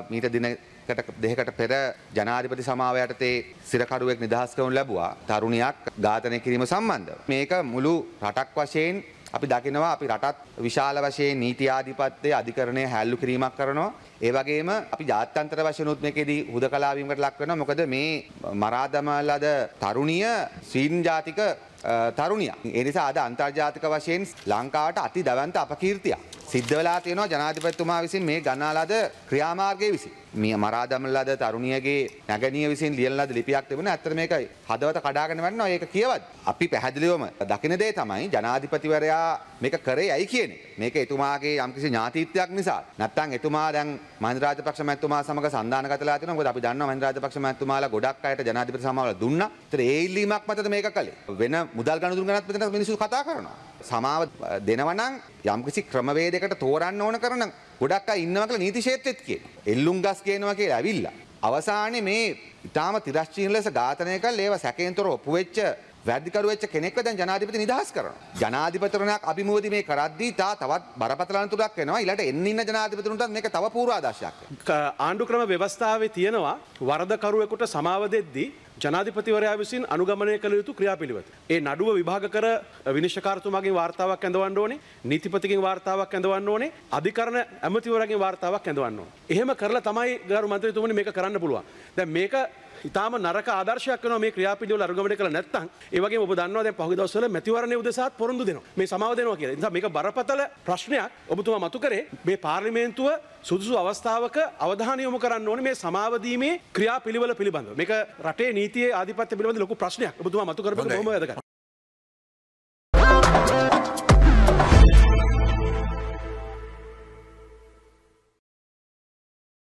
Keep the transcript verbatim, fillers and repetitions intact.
මීට දිනකට දෙකකට පෙර ජනාධිපති සමාව යටතේ සිරකරුවෙක් නිදහස් කරනු ලැබුවා තරුණියක් ඝාතනය කිරීම සම්බන්ධව. මේක මුළු රටක් වශයෙන් අපි දකිනවා අපි රටත් විශාල වශයෙන් නීති ආධිපත්‍යයේ අධිකරණය හැල්ලු කිරීමක් කරනවා. ඒ වගේම අපි ජාත්‍යන්තර වශයෙන් උත් මේකෙදී හුදකලා වීමකට ලක් වෙනවා. මොකද මේ මරා දමන ලද තරුණිය ස්වීඩන් ජාතික තරුණියක්. ඒ නිසා අද අන්තර්ජාතික වශයෙන් ලංකාවට අති දවන්ත අපකීර්තියක් සිද්ධ වෙලා තියෙනවා ජනාධිපතිතුමා විසින් මේ ගන්නා ලද ක්‍රියාමාර්ගයේ විසින්. මේ මරා දමන ලද තරුණියගේ නැගණිය විසින් ලියන ලද ලිපියක් තිබුණා. ඇත්තට මේක හදවත කඩාගෙන වැටෙනවා. ඒක කියවත් අපි පැහැදිලිවම දකින දේ තමයි ජනාධිපතිවරයා මේක කරේ ඇයි කියන එක. මේක එතුමාගේ යම්කිසි ඥාතීත්වයක් නිසා. නැත්තම් එතුමා දැන් මහින්ද රාජපක්ෂ මහත්මයා සමග සන්දානගතලා තියෙනවා. මොකද අපි දන්නවා මහින්ද රාජපක්ෂ මහත්මයාලා ගොඩක් අයට ජනාධිපති සමාවල දුන්නා. ඒතර ඒ ඉල්ලීමක් මතද මේක කළේ. වෙන මුදල් ගනුදෙනු ගැනත් මෙතන මිනිස්සු කතා කරනවා. සමාව දෙනවා නම් යම්කිසි ක්‍රමවේදයකට තෝරන්න ඕන කරන ගොඩක් අය ඉන්නවා කියලා නීති ක්ෂේත්‍රෙත් කියනවා. එල්ලුම් ගස් කියනවා කියලා ඇවිල්ලා. අවසානයේ මේ ඊටාම තිරස්චීන ලෙස ඝාතනය කළා ඒව සැකයෙන්තර ඔප්පු වෙච්ච වැරදිකරු වෙච්ච කෙනෙක්ව දැන් ජනාධිපති නිදහස් කරනවා. ජනාධිපතිතුමනක් අභිමෝදි මේ කරද්දී තා තවත් බරපතල අනතුරක් වෙනවා. ඊළඟට එන්න ඉන්න ජනාධිපතිතුමන්ටත් මේක තව පූර්වාදර්ශයක් වෙනවා. ආණ්ඩු ක්‍රම ව්‍යවස්ථාවේ තියෙනවා වරදකරුවෙකුට සමාව දෙද්දී ජනාධිපතිවරයා විසින් අනුගමනය කළ යුතු ක්‍රියාපිළිවෙත. ඒ නඩුව විභාග කර විනිශ්චයකාරතුමාගෙන් වාර්තාවක් ඇඳවන්න ඕනේ, නීතිපතිගෙන් වාර්තාවක් ඇඳවන්න ඕනේ, අධිකරණ ඇමතිවරයාගෙන් වාර්තාවක් ඇඳවන්න ඕනේ. එහෙම කරලා තමයි ගරු මන්ත්‍රීතුමනි මේක කරන්න පුළුවන්. දැන් මේක ඉතාම නරක ආදර්ශයක් වෙනවා මේ ක්‍රියාපිළිවෙල අනුගමනය කළ නැත්නම්. ඒ වගේම ඔබ දන්නවා දැන් පහුගිය දවස්වල මැතිවරණයේ උදෙසාත් පොරොන්දු දෙනවා. මේ සමාව දෙනවා කියලා. ඒ නිසා මේක බරපතල ප්‍රශ්නයක් ඔබතුමා මතු කරේ. මේ පාර්ලිමේන්තුව සුදුසු අවස්ථාවක අවධානය යොමු කරන්න ඕනේ මේ සමාව දීමේ ක්‍රියාපිළිවෙල පිළිබඳව. මේක රටේ නීතියේ ආධිපත්‍ය පිළිබඳ ලොකු ප්‍රශ්නයක්. ඔබතුමා මතු කරපු එක බොහොම වැදගත්.